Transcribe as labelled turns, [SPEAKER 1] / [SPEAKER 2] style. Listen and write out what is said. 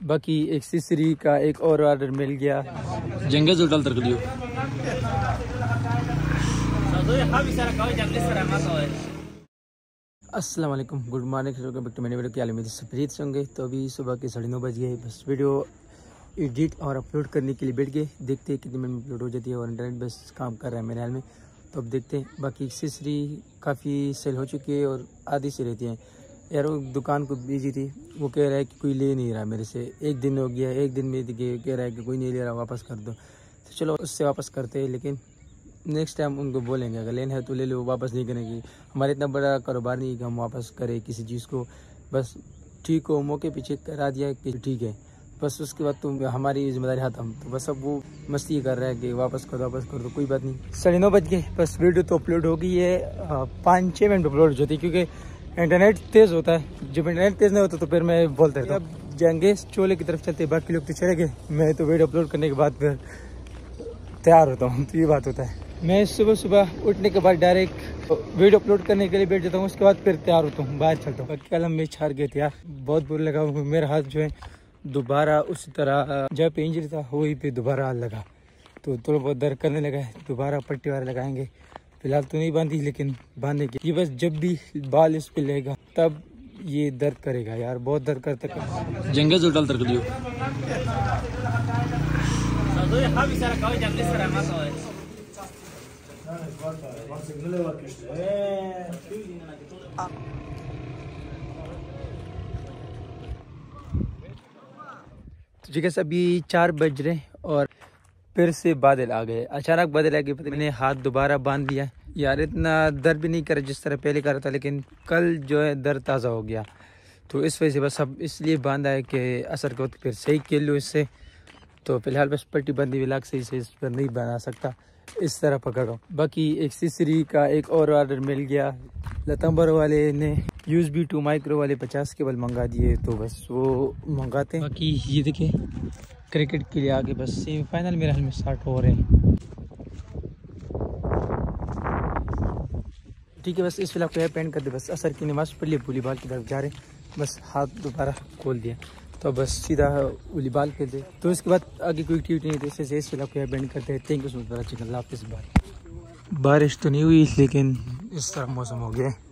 [SPEAKER 1] बाकी एक सीसरी का एक और ऑर्डर मिल गया।
[SPEAKER 2] जंगे होटल तक लियो।
[SPEAKER 1] अस्सलाम वालेकुम, good morning, welcome back to मेरी वीडियो। क्या हाल है? सप्रीत होंगे। तो अभी सुबह के 9:30 बज गए। बस वीडियो एडिट और अपलोड करने के लिए बैठ गए। देखते हैं कितने मिनट में अपलोड हो जाती है। और इंटरनेट बस काम कर रहा है मेरे हाल में, तो अब देखते हैं। बाकी एक्सेसरी काफ़ी सेल हो चुकी है और आधी से रहती हैं यार। वो दुकान को बिजी थी, वो कह रहा है कि कोई ले नहीं रहा मेरे से। एक दिन हो गया, एक दिन में कह रहा है कि कोई नहीं ले रहा, वापस कर दो। तो चलो उससे वापस करते हैं, लेकिन नेक्स्ट टाइम उनको बोलेंगे अगर लेना है तो ले लो, वापस नहीं करेंगी। हमारा इतना बड़ा कारोबार नहीं है कि हम वापस करें किसी चीज़ को। बस ठीक हो, मौके पीछे करा दिया कि ठीक है, बस उसके बाद तुम हमारी जिम्मेदारी खत्म। तो बस अब वो मस्ती कर रहा है कि वापस कर दो, कोई बात नहीं। 9:30 बज गए। बस वीडियो तो अपलोड हो गई है, 5-6 मिनट अपलोड हो जाती है, क्योंकि इंटरनेट तेज़ होता है। जब इंटरनेट तेज़ नहीं होता तो फिर मैं बोलता रहता हूँ। अब जाएंगे चोले की तरफ चलते, बाकी लोग तो चले गए। मैं तो वीडियो अपलोड करने के बाद फिर तैयार होता हूँ, तो ये बात होता है। मैं सुबह सुबह उठने के बाद डायरेक्ट वीडियो अपलोड करने के लिए बैठ जाता हूँ, उसके बाद फिर तैयार होता हूँ, बाहर चलता हूँ। कल हम मैच हार गए थे यार, बहुत बुरा लगा। मेरा हाथ जो है दोबारा उसी तरह जहाँ पे इंजरी था वहीं पे दोबारा लगा, तो थोड़ा बहुत दर्द करने लगा है। दोबारा पट्टी वाला लगाएंगे। फिलहाल तो नहीं बांधी, लेकिन बांधने की ये बस जब भी बाल इस पे लेगा तब ये दर्द करेगा यार, बहुत दर्द करता।
[SPEAKER 2] जंगे होटल तक लियो।
[SPEAKER 1] तो ठीक है, अभी 4 बज रहे और फिर से बादल आ गए। अचानक बादल आ गए, मैंने हाथ दोबारा बांध दिया यार। इतना दर्द भी नहीं कर जिस तरह पहले कर रहा था, लेकिन कल जो है दर्द ताज़ा हो गया, तो इस वजह से बस अब इसलिए बांधा है कि असर के वक्त फिर सही खेल लो इससे। तो फिलहाल बस पट्टी बंदी हुई, लाख सही से इस पर नहीं बना सकता, इस तरह पकड़ रहा हूँ। बाकी एक सीसरी का एक और ऑर्डर मिल गया। लतंबर वाले ने USB 2 माइक्रो वाले 50 केबल मंगा दिए, तो बस वो मंगाते हैं। बाकी ये देखिए क्रिकेट के लिए आगे बस सेमीफाइनल मेरे हाल में स्टार्ट हो रहे हैं। ठीक है, बस इस फिलहाल को पेंट कर दे। बस असर की नमाज पढ़ ली, वॉलीबॉल की तरफ जा रहे हैं। बस हाथ दोबारा खोल दिया, तो बस सीधा वॉलीबॉल खेलते। तो इसके बाद आगे कोई एक्टिविटी नहीं थी, इससे इस फिलहाल को पेंट करते हैं। Thank you so much. बारिश तो नहीं हुई, लेकिन इस तरह मौसम हो गया है।